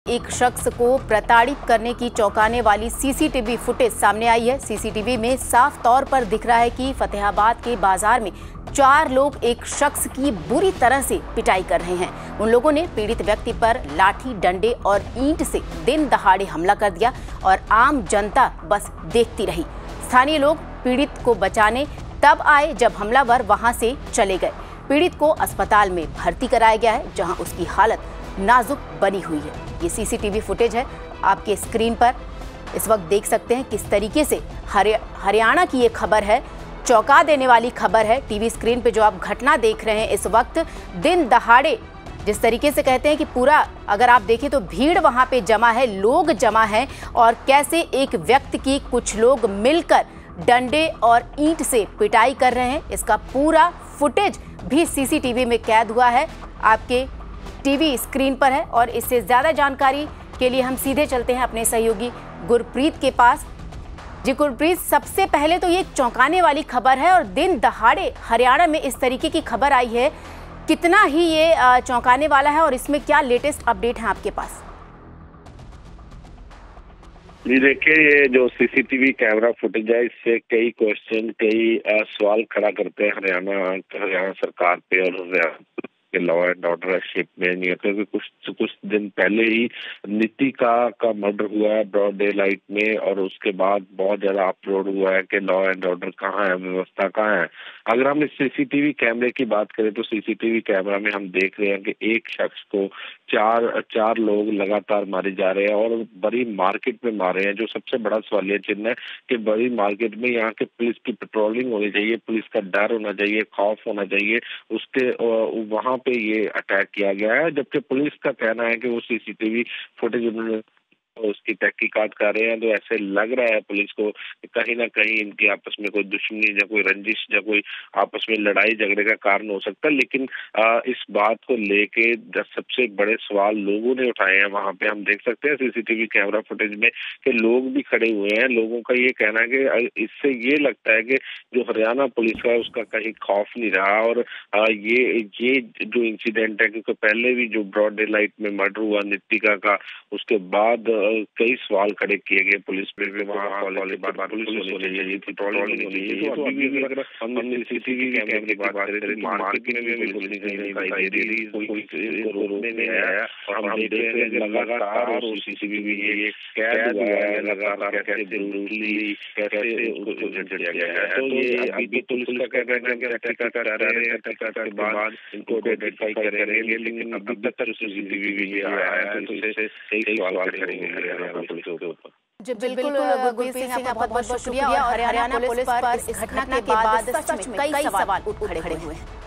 एक शख्स को प्रताड़ित करने की चौंकाने वाली सीसीटीवी फुटेज सामने आई है। सीसीटीवी में साफ तौर पर दिख रहा है कि फतेहाबाद के बाजार में 4 लोग एक शख्स की बुरी तरह से पिटाई कर रहे हैं। उन लोगों ने पीड़ित व्यक्ति पर लाठी, डंडे और ईंट से दिन दहाड़े हमला कर दिया और आम जनता बस देखती रही। स्थानीय लोग पीड़ित को बचाने तब आए जब हमलावर वहां से चले गए। पीड़ित को अस्पताल में भर्ती कराया गया है, जहां उसकी हालत नाजुक बनी हुई है। ये सीसीटीवी फुटेज है, आपके स्क्रीन पर इस वक्त देख सकते हैं किस तरीके से हरियाणा की ये खबर है, चौंका देने वाली खबर है। टीवी स्क्रीन पे जो आप घटना देख रहे हैं इस वक्त, दिन दहाड़े जिस तरीके से कहते हैं कि पूरा अगर आप देखें तो भीड़ वहां पे जमा है, लोग जमा हैं और कैसे एक व्यक्ति की कुछ लोग मिलकर डंडे और ईंट से पिटाई कर रहे हैं, इसका पूरा फुटेज भी सीसीटीवी में कैद हुआ है, आपके टीवी स्क्रीन पर है। और इससे ज़्यादा जानकारी के लिए हम सीधे चलते हैं अपने सहयोगी गुरप्रीत के पास। जी गुरप्रीत, सबसे पहले तो ये चौंकाने वाली खबर है और दिन दहाड़े हरियाणा में इस तरीके की खबर आई है, कितना ही ये चौंकाने वाला है और इसमें क्या लेटेस्ट अपडेट है आपके पास? जी देखिए, ये जो सीसीटीवी कैमरा फुटेज है, इससे कई क्वेश्चन, कई सवाल खड़ा करते हैं हरियाणा सरकार पे और हरियाणा के लॉ एंड ऑर्डर शिप में। नहीं, क्योंकि कुछ दिन पहले ही नीतिका का मर्डर हुआ है ब्रॉड डे लाइट में और उसके बाद बहुत ज्यादा अपलोड हुआ है कि लॉ एंड ऑर्डर कहाँ है, व्यवस्था कहाँ है। अगर हम इस सीसीटीवी कैमरे की बात करें तो सीसीटीवी कैमरा में हम देख रहे हैं कि एक शख्स को चार लोग लगातार मारे जा रहे हैं और बड़ी मार्केट में मारे हैं। जो सबसे बड़ा सवालिया चिन्ह है कि बड़ी मार्केट में यहाँ के पुलिस की पेट्रोलिंग होनी चाहिए, पुलिस का डर होना चाहिए, खौफ होना चाहिए, उसके वहां पे ये अटैक किया गया है। जबकि पुलिस का कहना है कि वो सीसीटीवी फुटेज उन्होंने उसकी तहकीकात कर रहे हैं, तो ऐसे लग रहा है पुलिस को कहीं ना कहीं इनकी आपस में कोई दुश्मनी या कोई रंजिश या कोई आपस में लड़ाई झगड़े का कारण हो सकता है। लेकिन इस बात को लेके सबसे बड़े सवाल लोगों ने उठाए हैं। वहां पे हम देख सकते हैं सीसीटीवी कैमरा फुटेज में कि लोग भी खड़े हुए हैं। लोगों का ये कहना है कि इससे ये लगता है कि जो हरियाणा पुलिस है उसका कहीं खौफ नहीं रहा। और ये जो इंसिडेंट है, क्योंकि पहले भी जो ब्रॉड डे लाइट में मर्डर हुआ नीतिका का, उसके बाद कई सवाल खड़े किए गए पुलिस पे भी। वहाँ पुलिस होनी चाहिए थी, पेट्रोलिंग होनी चाहिए। तो अभी भी अगर हम सीसीटीवी कैमरे की बात करें, मार्केट में भी पुलिस नहीं दिखाई दे रही, कोई रोकने नहीं आया और हम देख रहे हैं लगातार सीसीटीवी ये कैद हुआ है, लगातार कैसे ब्रूटली कैसे उसको झंझटिया गया है। तो ये अभी पुलिस का कह रहे हैं कि तहकीकात कर रहे हैं, तहकीकात के बाद इनको आइडेंटिफाई करेंगे, लेकिन अभी तक सीसीटीवी भी ये आया है, तो इससे कई सवाल करेंगे हरियाणा पुलिस के ऊपर। जी बिल्कुल गुरप्रीत सिंह, आपका बहुत बहुत शुक्रिया। और हरियाणा पुलिस पर इस घटना के बाद सच में कई सवाल उठ खड़े हुए हैं।